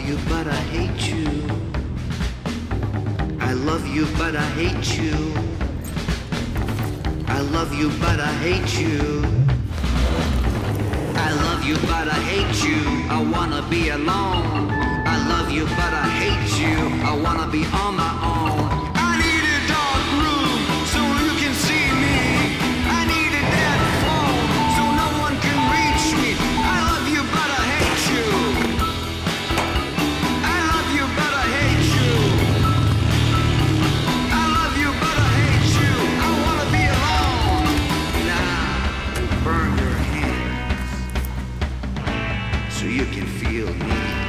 you, but I hate you. I love you, but I hate you. I love you, but I hate you. I love you, but I hate you. I wanna be alone. I love you, but I hate you. I wanna be on my own. I need a dark room so you can see me. I need a dead phone so no one can reach me. I love you, but I hate you. I love you, but I hate you. I love you, but I hate you. I wanna be alone. Now, burn your hands so you can feel me.